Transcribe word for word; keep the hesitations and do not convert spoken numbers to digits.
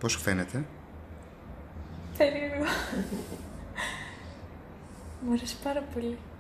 Πώς σου φαίνεται? Περίεργο. Μου αρέσει πάρα πολύ.